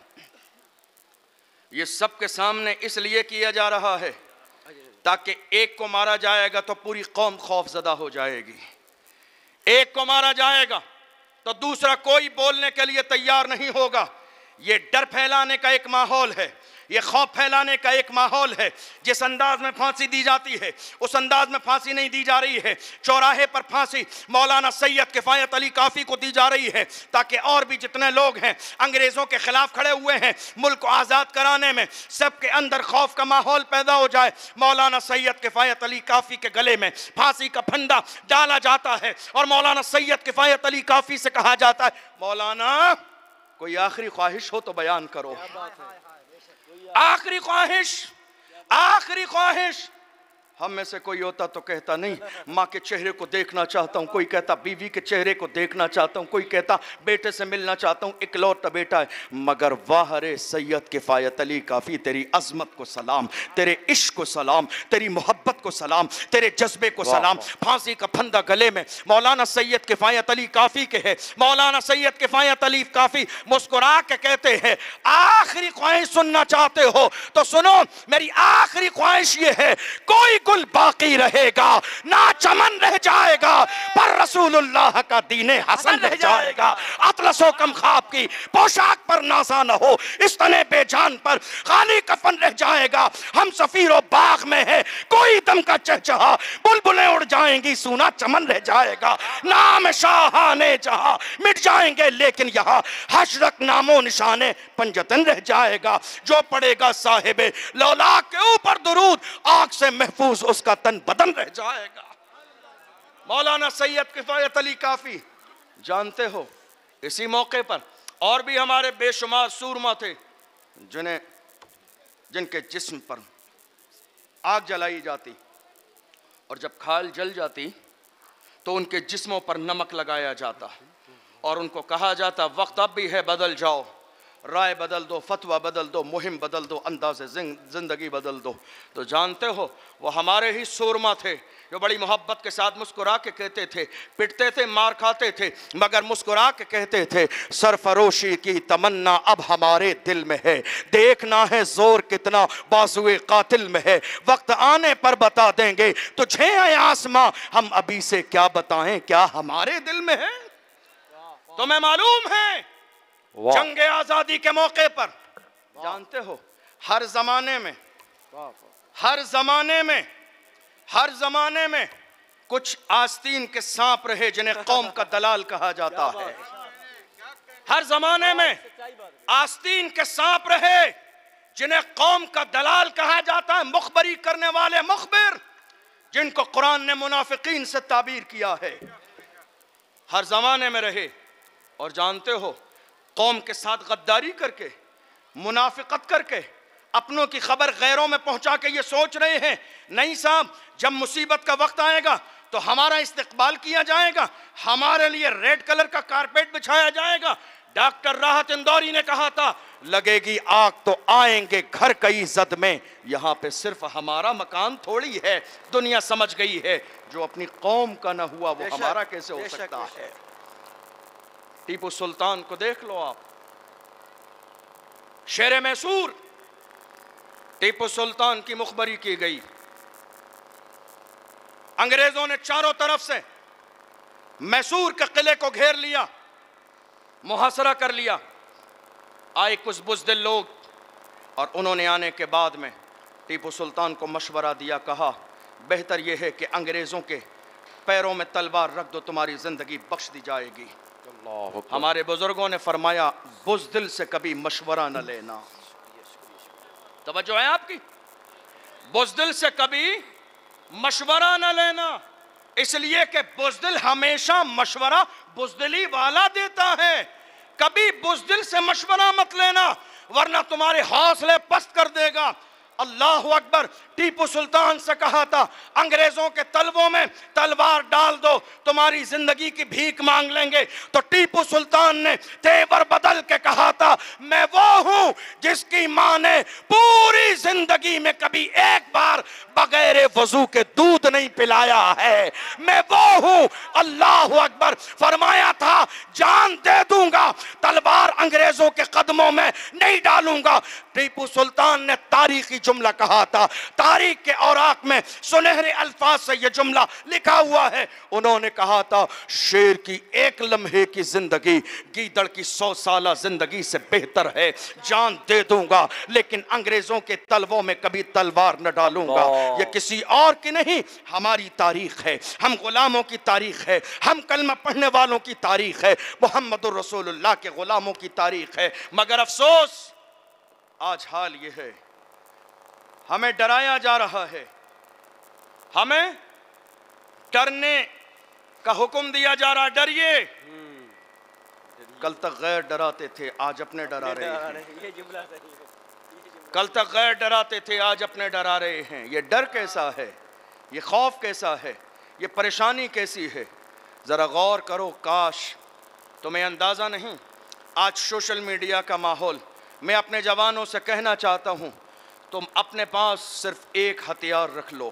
ये सबके सामने इसलिए किया जा रहा है ताकि एक को मारा जाएगा तो पूरी कौम खौफजदा हो जाएगी, एक को मारा जाएगा तो दूसरा कोई बोलने के लिए तैयार नहीं होगा। ये डर फैलाने का एक माहौल है, ये खौफ फैलाने का एक माहौल है। जिस अंदाज में फांसी दी जाती है उस अंदाज में फांसी नहीं दी जा रही है। चौराहे पर फांसी मौलाना सैयद किफायत अली काफी को दी जा रही है ताकि और भी जितने लोग हैं अंग्रेजों के खिलाफ खड़े हुए हैं मुल्क को आज़ाद कराने में, सबके अंदर खौफ का माहौल पैदा हो जाए। मौलाना सैयद किफायत अली काफी के गले में फांसी का फंदा डाला जाता है और मौलाना सैयद किफायत अली काफी से कहा जाता है, मौलाना कोई आखिरी ख्वाहिश हो तो बयान करो। आखिरी ख्वाहिश, आखिरी ख्वाहिश। हम में से कोई होता तो कहता नहीं माँ के चेहरे को देखना चाहता हूँ, कोई कहता बीवी के चेहरे को देखना चाहता हूँ, कोई कहता बेटे से मिलना चाहता हूँ, इकलौता बेटा है। मगर वाह रे सैयद किफायत अली काफ़ी, तेरी अजमत को सलाम, तेरे इश्क को सलाम, तेरी मोहब्बत को सलाम, तेरे जज्बे को सलाम। फांसी का फंदा गले में मौलाना सैयद किफायत अली काफ़ी के है। मौलाना सैयद किफायत अली काफ़ी मुस्कुरा के कहते हैं, आखिरी ख्वाहिश सुनना चाहते हो तो सुनो, मेरी आखिरी ख्वाहिश ये है, कोई गुल बाकी रहेगा ना चमन रह जाएगा, पर रसूलुल्लाह का दीने हसन रह जाएगा। अतलसो कम खाब की पोशाक पर नासा न हो, इस तने बेजान पर खाली कफन रह जाएगा। हम सफीरो बाग में है, कोई दम का चहचहा, बुलबुलें उड़ जाएंगी, सूना चमन रह जाएगा। नाम शाहाने जहां मिट जाएंगे लेकिन यहाँ हशरक नामो निशाने पंजतन रह जाएगा। जो पड़ेगा साहिबे लौला के ऊपर दुरूद, आग से महफूज उसका तन बदन रह जाएगा। मौलाना सैयद किफायत अली काफी। जानते हो इसी मौके पर और भी हमारे बेशुमार सूरमा थे जिन्हें जिनके जिस्म पर आग जलाई जाती और जब खाल जल जाती तो उनके जिस्मों पर नमक लगाया जाता और उनको कहा जाता वक्त अब भी है, बदल जाओ, राय बदल दो, फतवा बदल दो, मुहिम बदल दो, अंदाज़ ज़िंदगी बदल दो। तो जानते हो वो हमारे ही सूरमा थे जो बड़ी मोहब्बत के साथ मुस्कुरा के कहते थे, पिटते थे, मार खाते थे, मगर मुस्कुरा के कहते थे, सरफरोशी की तमन्ना अब हमारे दिल में है, देखना है जोर कितना बाजुए कातिल में है, वक्त आने पर बता देंगे तुझे है आसमां, हम अभी से क्या बताएं क्या हमारे दिल में है। तुम्हें मालूम है जंग आजादी के मौके पर जानते हो हर जमाने में हर जमाने में हर जमाने में कुछ आस्तीन के सांप रहे जिन्हें कौम का दलाल कहा जाता है। हर जमाने में आस्तीन के सांप रहे जिन्हें कौम का दलाल कहा जाता है, मुखबरी करने वाले मुखबिर, जिनको कुरान ने मुनाफिकीन से ताबीर किया है। हर जमाने में रहे और जानते हो कौम के साथ गद्दारी करके, मुनाफिकत करके, अपनों की खबर गैरों में पहुंचा के ये सोच रहे हैं नहीं साहब जब मुसीबत का वक्त आएगा तो हमारा इस्तेकबाल किया जाएगा, हमारे लिए रेड कलर का कारपेट बिछाया जाएगा। डॉक्टर राहत इंदौरी ने कहा था लगेगी आग तो आएंगे घर कई जद में, यहां पे सिर्फ हमारा मकान थोड़ी है। दुनिया समझ गई है जो अपनी कौम का न हुआ वो हमारा कैसे हो सकता है। टीपू सुल्तान को देख लो आप, शेर मैसूर टीपू सुल्तान की मुखबरी की गई। अंग्रेजों ने चारों तरफ से मैसूर के किले को घेर लिया, मुहासरा कर लिया। आए कुछ बुज़दिल लोग और उन्होंने आने के बाद में टीपू सुल्तान को मशवरा दिया, कहा बेहतर यह है कि अंग्रेज़ों के पैरों में तलवार रख दो, तुम्हारी ज़िंदगी बख्श दी जाएगी। हमारे बुजुर्गों ने फरमाया बुज़दिल से कभी मशवरा न लेना। तवज्जो है आपकी, बुज़दिल से कभी मशवरा न लेना, इसलिए कि बुज़दिल हमेशा मशवरा बुज़दिली वाला देता है। कभी बुज़दिल से मशवरा मत लेना वरना तुम्हारे हौसले पस्त कर देगा। अल्लाह अकबर। टीपू सुल्तान से कहा था अंग्रेजों के तलवों में तलवार डाल दो, तुम्हारी जिंदगी की भीख मांग लेंगे। तो टीपू सुल्तान ने तेवर बदल के कहा था मैं वो हूं जिसकी मां ने पूरी जिंदगी में कभी एक बार बगैर वजू के दूध नहीं पिलाया है, मैं वो हूं। अल्लाह अकबर। फरमाया था जान दे दूंगा, तलवार अंग्रेजों के कदमों में नहीं डालूंगा। टीपू सुल्तान ने तारीखी जुमला कहा था, तारीख के औराक में सुनहरे अल्फाज से यह जुमला लिखा हुआ है। उन्होंने कहा था शेर की एक लम्हे की जिंदगी गीदड़ की सौ साल जिंदगी से बेहतर है, जान दे दूंगा लेकिन अंग्रेजों के तलवों में कभी तलवार न डालूंगा। ये किसी और की नहीं, हमारी तारीख है, हम गुलामों की तारीख है, हम कलमा पढ़ने वालों की तारीख है, मुहम्मदुर रसूलुल्लाह के गुलामों की तारीख है। मगर अफसोस आज हाल ये है, हमें डराया जा रहा है, हमें डरने का हुक्म दिया जा रहा। डरिए, कल तक गैर डराते थे आज अपने डरा रहे हैं, कल तक गैर डराते थे आज अपने डरा रहे हैं। ये डर कैसा है, ये खौफ कैसा है, ये परेशानी कैसी है, ज़रा गौर करो। काश तुम्हें अंदाज़ा नहीं, आज सोशल मीडिया का माहौल। मैं अपने जवानों से कहना चाहता हूँ तुम अपने पास सिर्फ एक हथियार रख लो,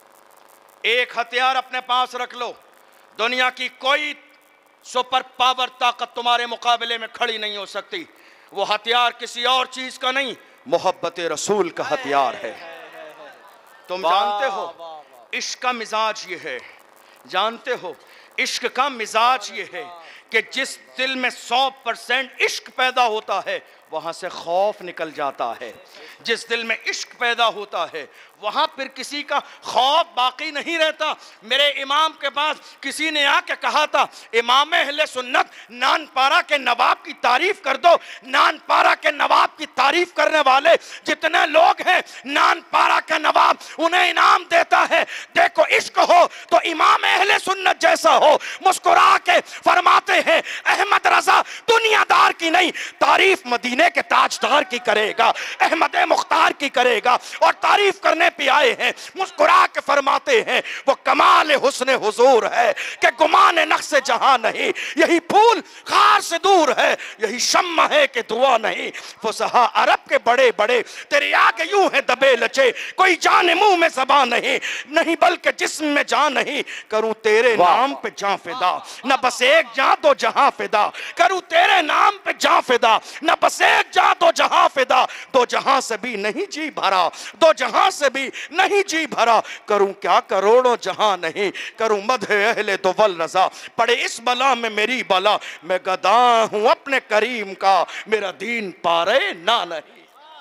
एक हथियार अपने पास रख लो। दुनिया की कोई सुपर पावर ताकत तुम्हारे मुकाबले में खड़ी नहीं हो सकती। वो हथियार किसी और चीज का नहीं, मोहब्बत रसूल का हथियार है। तुम जानते हो इश्क का मिजाज ये है, जानते हो इश्क का मिजाज ये है कि जिस दिल में सौ परसेंट इश्क पैदा होता है वहां से खौफ निकल जाता है। जिस दिल में इश्क पैदा होता है वहां फिर किसी का खौफ बाकी नहीं रहता। मेरे इमाम के पास किसी ने आके कहा था इमाम अहले सुन्नत नानपारा के नवाब की तारीफ कर दो। नानपारा के नवाब की तारीफ करने वाले जितने लोग हैं नानपारा का नवाब उन्हें इनाम देता है। देखो इश्क हो तो इमाम अहले सुन्नत जैसा हो। मुस्कुरा के फरमाते हैं अहमद रजा दुनियादार की नहीं तारीफ मदीने के ताजदार की करेगा, अहमद मुख्तार की करेगा। और तारीफ करने पे आए हैं, मुस्कुरा के फरमाते हैं वो कमाल हुस्न हुजूर है कि गुमान नक्श जहां नहीं, यही फूल खार से दूर है, यही शम्मा है कि दुआ नहीं। फुसहा अरब के बड़े बड़े तेरे आगे यूं है दबे लचे, कोई जान मुंह में ज़बान नहीं, नहीं बल्कि जिस्म में जान नहीं। करूं तेरे नाम पे जान फिदा, न बस एक जान दो जहां फिदा। करूं तेरे नाम पे जान फिदा, न बस एक जा दो जहां फिदा, दो जहां से भी नहीं जी भरा, दो जहां से भी नहीं जी भरा, करूं क्या करोड़ों जहां नहीं, करूं मदह अहले तो वल रजा, पड़े इस बला में मेरी बला, मैं गदा हूं अपने करीम का, मेरा दीन पारे ना नहीं।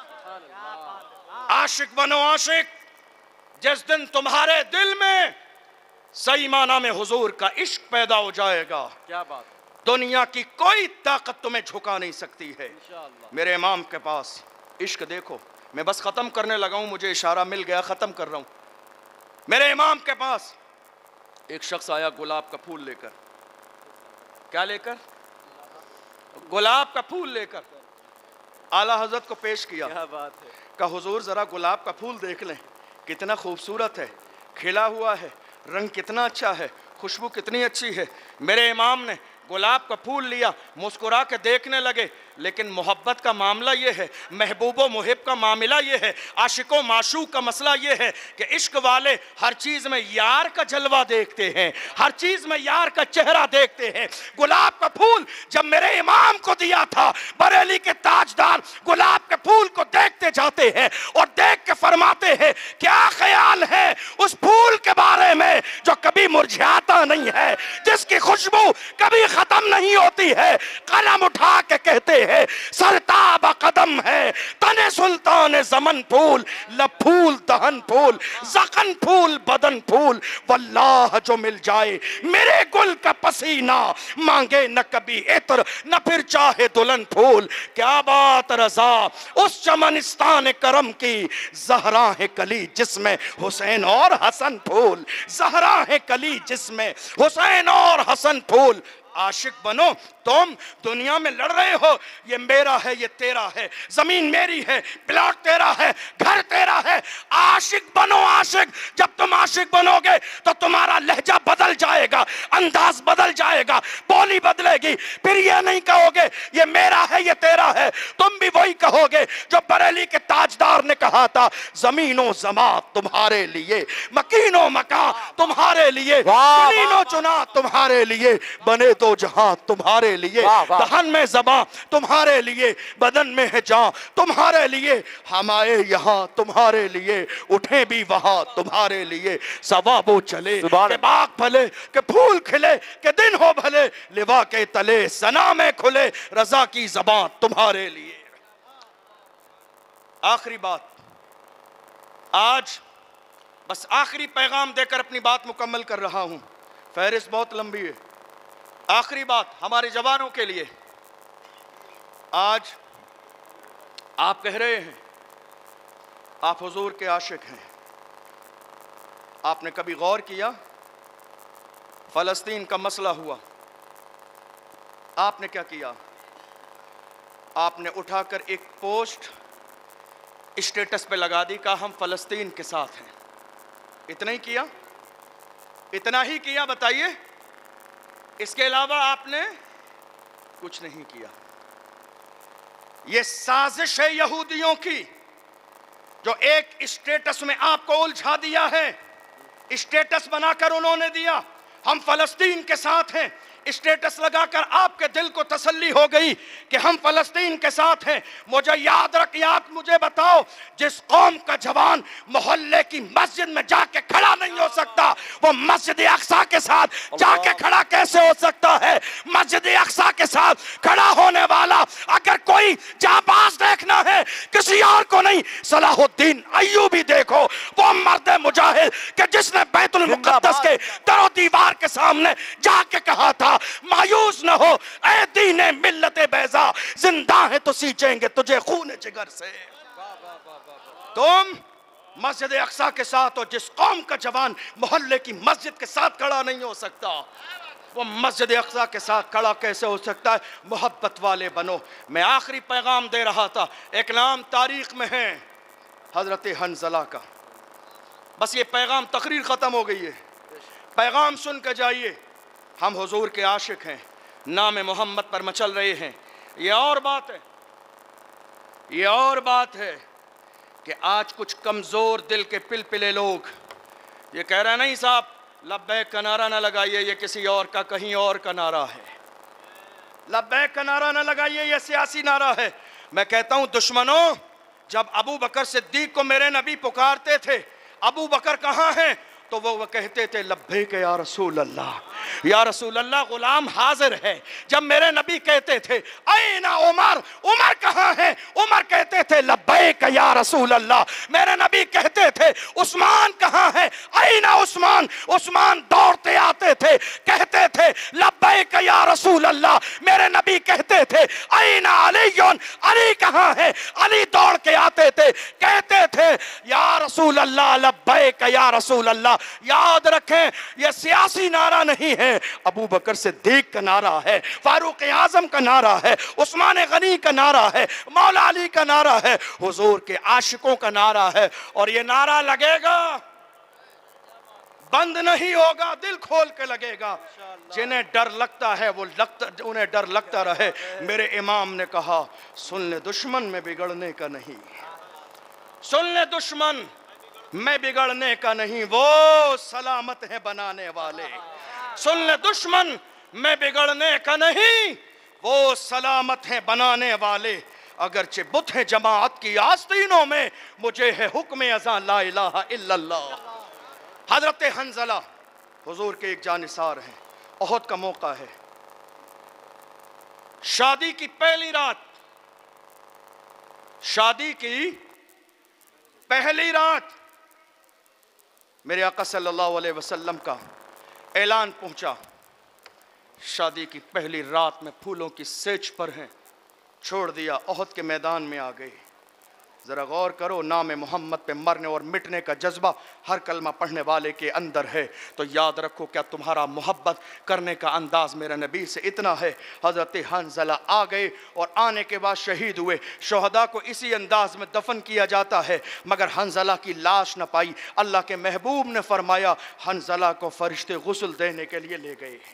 आशिक बनो आशिक, जिस दिन तुम्हारे दिल में सही माना में हुजूर का इश्क पैदा हो जाएगा, क्या बात है, दुनिया की कोई ताकत तुम्हें झुका नहीं सकती है। इंशाअल्लाह। मेरे इमाम के पास इश्क देखो, मैं बस खत्म करने लगा हूं, मुझे इशारा मिल गया, खत्म कर रहा हूं। मेरे इमाम के पास एक शख्स आया गुलाब का फूल लेकर, क्या लेकर? गुलाब का फूल लेकर आला हजरत को पेश किया। क्या बात है, का हुजूर जरा गुलाब का फूल देख लें, कितना खूबसूरत है, खिला हुआ है, रंग कितना अच्छा है, खुशबू कितनी अच्छी है। मेरे इमाम ने गुलाब का फूल लिया, मुस्कुरा के देखने लगे, लेकिन मोहब्बत का मामला ये है, महबूबो मुहिब का मामला ये है, आशिको माशूक का मसला ये है कि इश्क वाले हर चीज़ में यार का जलवा देखते हैं, हर चीज़ में यार का चेहरा देखते हैं। गुलाब का फूल जब मेरे इमाम को दिया था, बरेली के ताजदार गुलाब के फूल को देखते जाते हैं और देख के फरमाते हैं, क्या ख्याल है उस फूल के बारे में जो कभी मुरझाता नहीं है, जिसकी खुशबू कभी खत्म नहीं होती है। कलम उठा के कहते हैं, सरताब कदम है तने सुल्तान जमन फूल, लब फूल दहन फूल, जखन फूल बदन फूल, वल्लाह जो मिल जाए मेरे गुल का पसीना, मांगे न कभी इत्र न फिर चाहे दुल्हन फूल। क्या बात रजा उस चमनिस्तान करम की, जहरा है कली जिसमें हुसैन और हसन फूल, जहरा है कली जिसमें हुसैन और हसन फूल। आशिक बनो, तुम दुनिया में लड़ रहे हो, ये मेरा है ये तेरा है, जमीन मेरी है, प्लॉट तेरा है, घर तेरा है। आशिक बनो आशिक, जब तुम आशिक बनोगे तो तुम्हारा लहजा बदल जाएगा, अंदाज बदल जाएगा, बोली बदलेगी। फिर ये नहीं कहोगे ये मेरा है ये तेरा है, तुम भी वही कहोगे जो बरेली के ताजदार ने कहा था, जमीनो जमा तुम्हारे लिए, मकीनो मका तुम्हारे लिए, चुनीनो चुना तुम्हारे लिए, बने तो जहां तुम्हारे लिए, दहन में ज़बां तुम्हारे लिए, बदन में है जान तुम्हारे लिए, हम आए यहाँ तुम्हारे लिए, उठे भी वहां तुम्हारे लिए। सवाबो चले के बाग फले, के फूल खिले, के दिन हो भले, लिवा के तले सना में खुले, रजा की ज़बां तुम्हारे लिए। आखिरी बात, आज बस आखिरी पैगाम देकर अपनी बात मुकम्मल कर रहा हूं, फहरिस्त बहुत लंबी है। आखिरी बात हमारे जवानों के लिए, आज आप कह रहे हैं आप हुजूर के आशिक हैं, आपने कभी गौर किया फ़लस्तीन का मसला हुआ, आपने क्या किया? आपने उठाकर एक पोस्ट स्टेटस पे लगा दी, कहा हम फ़लस्तीन के साथ हैं। इतना ही किया? इतना ही किया? बताइए, इसके अलावा आपने कुछ नहीं किया। यह साजिश है यहूदियों की, जो एक स्टेटस में आपको उलझा दिया है। स्टेटस बनाकर उन्होंने दिया हम फलस्तीन के साथ हैं, स्टेटस लगाकर आपके दिल को तसल्ली हो गई कि हम फलस्तीन के साथ हैं। मुझे याद रख, याद मुझे बताओ, जिस कौम का जवान मोहल्ले की मस्जिद में जाके खड़ा नहीं हो सकता, वो मस्जिद अक्सा के साथ जाके खड़ा कैसे हो सकता है? मस्जिद अक्सा के साथ खड़ा होने वाला अगर कोई जाबाज देखना है, किसी और को नहीं, सलाहुद्दीन अय्यूबी देखो, वो मर्द मुजाहिद कि जिसने बैतुल मुक़द्दस के दरो दीवार के सामने जाके कहा था, मायूस न हो ऐ दीने मिल्लते बैजा, जिंदा है तो सींचेंगे तुझे खून जिगर से। तुम मस्जिद अक्सा के साथ हो, जिस कौम का जवान मोहल्ले की मस्जिद के साथ खड़ा नहीं हो सकता, वो मस्जिद अक्सा के साथ खड़ा कैसे हो सकता है? मोहब्बत वाले बनो। मैं आखिरी पैगाम दे रहा था, एक नाम तारीख में है, हजरत हंजला का। बस ये पैगाम, तकरीर खत्म हो गई है, पैगाम सुन कर जाइए। हम हुजूर के आशिक हैं, नाम मोहम्मद पर मचल रहे हैं। ये और बात है, ये और बात है कि आज कुछ कमज़ोर दिल के पिलपिले लोग ये कह रहे नहीं साहब लब्बैक का नारा ना लगाइए, ये किसी और का कहीं और का नारा है। लब्बैक का नारा ना लगाइए, ये सियासी नारा है। मैं कहता हूं दुश्मनों, जब अबू बकर सिद्दीक को मेरे नबी पुकारते थे, अबू बकर कहाँ हैं, तो वो वो कहते थे लब्बैक या रसूल अल्लाह, या रसूल अल्लाह गुलाम हाजिर है। जब मेरे नबी कहते थे ऐना उमर, उमर कहाँ है, उमर कहते थे लब्बैक या रसूल अल्लाह। मेरे नबी कहते थे उस्मान कहाँ है, ऐना उस्मान, उस्मान दौड़ते आते थे कहते थे लब्बैक या रसूल अल्लाह। मेरे नबी कहते थे ऐना अलीयुन, अली कहाँ है, अली दौड़ के आते थे कहते थे या रसूल अल्लाह, लब्बैक या रसूल अल्लाह। याद रखें, यह सियासी नारा नहीं है, अबू बकर सिद्दीक का नारा है, फारूक आजम का नारा है, उस्मान गनी का नारा है, मौला अली का नारा है, हुजूर के आशिकों का नारा है। और ये नारा लगेगा, बंद नहीं होगा, दिल खोल के लगेगा। जिन्हें डर लगता है वो लगता, उन्हें डर लगता रहे। मेरे इमाम ने कहा सुन ले दुश्मन में बिगड़ने का नहीं, सुन ले दुश्मन मैं बिगड़ने का नहीं, वो सलामत है बनाने वाले। सुन ले दुश्मन मैं बिगड़ने का नहीं, वो सलामत है बनाने वाले। अगरचे बुत है जमाअत की आस्तीनों में, मुझे है हुक्म अज़ां ला इलाहा इल्लल्लाह। हजरत हंजला हुजूर के एक जानिसार हैं, ओहद का मौका है, शादी की पहली रात, शादी की पहली रात मेरे आका सल्लल्लाहु अलैहि वसल्लम का ऐलान पहुंचा। शादी की पहली रात में फूलों की सेज पर हैं, छोड़ दिया, ओहद के मैदान में आ गए। ज़रा गौर करो, नाम मोहम्मद पे मरने और मिटने का जज्बा हर कलमा पढ़ने वाले के अंदर है। तो याद रखो, क्या तुम्हारा मोहब्बत करने का अंदाज़ मेरे नबी से इतना है। हज़रत हंज़ला आ गए और आने के बाद शहीद हुए। शोहदा को इसी अंदाज में दफन किया जाता है, मगर हंज़ला की लाश न पाई। अल्लाह के महबूब ने फरमाया हंज़ला को फरिश्ते गुस्ल देने के लिए ले गए।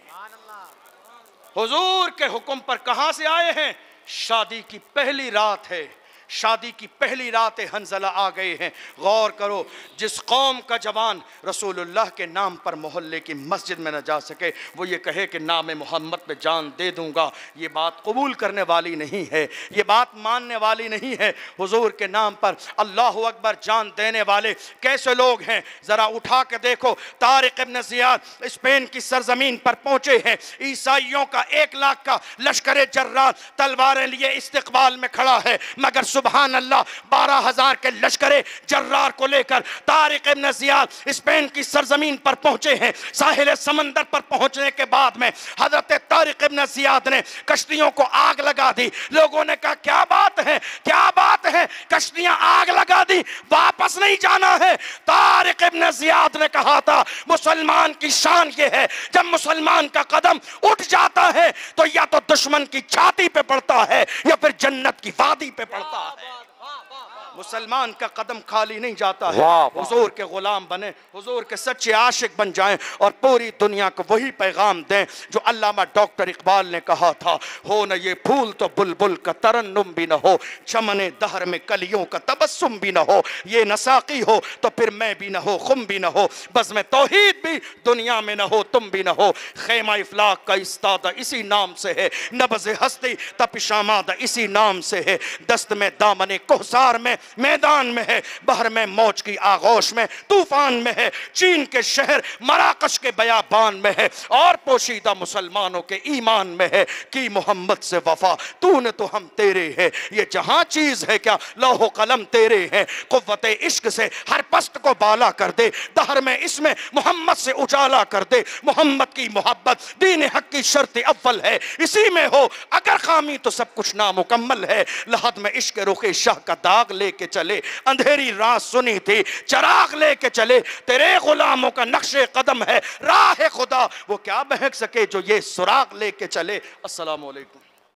हुजूर के हुक्म पर कहाँ से आए हैं? शादी की पहली रात है, शादी की पहली रात हंज़ला आ गए हैं। गौर करो, जिस कौम का जवान रसूलुल्लाह के नाम पर मोहल्ले की मस्जिद में न जा सके, वो ये कहे कि नाम मोहम्मद पे जान दे दूंगा, ये बात कबूल करने वाली नहीं है, ये बात मानने वाली नहीं है। हुजूर के नाम पर अल्लाहु अकबर जान देने वाले कैसे लोग हैं, ज़रा उठा के देखो। तारिक इब्न ज़ियाद स्पेन की सरजमीन पर पहुंचे हैं। ईसाइयों का एक लाख का लश्कर जर्रार तलवारें लिए इस्तकबाल में खड़ा है, मगर सुभान अल्लाह बारह हजार के लश्करे जर्रार को लेकर तारिक इब्न ज़ियाद स्पेन की सरजमीन पर पहुंचे हैं। साहिल समंदर पर पहुंचने के बाद में हजरत तारिक इब्न ज़ियाद ने कश्तियों को आग लगा दी। लोगों ने कहा क्या बात है, क्या बात है, कश्तियां आग लगा दी, वापस नहीं जाना है। तारिक इब्न ज़ियाद ने कहा था मुसलमान की शान ये है, जब मुसलमान का कदम उठ जाता है तो या तो दुश्मन की छाती पे पड़ता है या फिर जन्नत की वादी पे पड़ता है। मुसलमान का कदम खाली नहीं जाता है। हुजूर के गुलाम बने, हुजूर के सच्चे आशिक बन जाएं और पूरी दुनिया को वही पैगाम दें जो अल्लामा डॉक्टर इकबाल ने कहा था, हो न ये फूल तो बुलबुल का तरन्नुम भी न हो, चमने दहर में कलियों का तबस्सुम भी न हो, ये नसाकी हो तो फिर मैं भी न हो, खुम भी न हो, बस में तौहीद भी दुनिया में न हो, तुम भी न हो। खेमा इफलाक का इस्तादा इसी नाम से है, नब्ज़ हस्ती तपिशामादा इसी नाम से है, दस्त में दामने कोहसार में मैदान में है, बहर में मौज की आगोश में तूफान में है, चीन के शहर मराकश के बयाबान में है, और पोशीदा मुसलमानों के ईमान में है कि मोहम्मद से वफा तूने तो हम तेरे है। ये जहां चीज है क्या लौहो कलम तेरे हैं, कुव्वते इश्क से हर पस्त को बाला कर दे, दहर में इसमें मोहम्मद से उजाला कर दे। मोहम्मद की मोहब्बत दीन हक की शर्त अव्वल है, इसी में हो अगर खामी तो सब कुछ नामुकम्मल है। लहद में इश्क रुखे शाह का दाग लेके चले, अंधेरी रात सुनी थी चराग लेके चले, तेरे गुलामों का नक्शे कदम है राह खुदा, वो क्या बहक सके जो ये सुराग लेके चले। अस्सलाम वालेकुम।